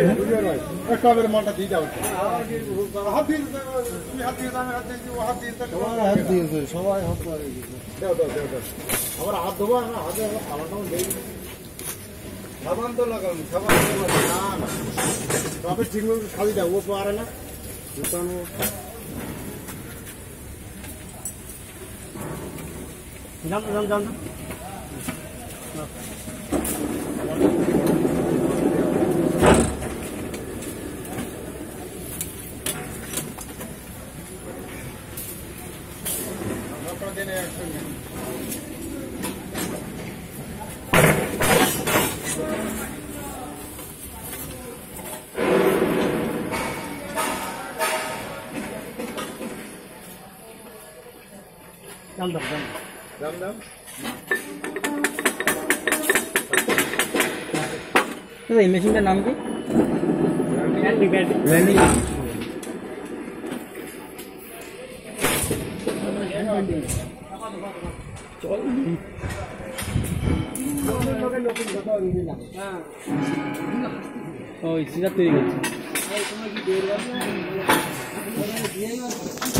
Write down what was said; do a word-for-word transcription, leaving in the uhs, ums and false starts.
কবের মালটা দিয়ে যাও হাত দিয়ে তুমি হাত দিয়ে দামে হাত দিয়ে ও হাত দিয়ে হাত দিয়েছে সবাই হাত করে দাও দাও দাও দাও আবার হাত ধোবো না হাতে খাবারটাও দেই সাবান তো লাগাম সাবান না না তবে ঠিক মতো খালি দাও ও পারে না দোকানো জান জান জান দাম দাম দাম দাম এই মেশিনটার নাম কি? ব্যান্ডিং ব্যান্ডিং ব্লেন্ডিং চল ওই সিরা তৈরি করছে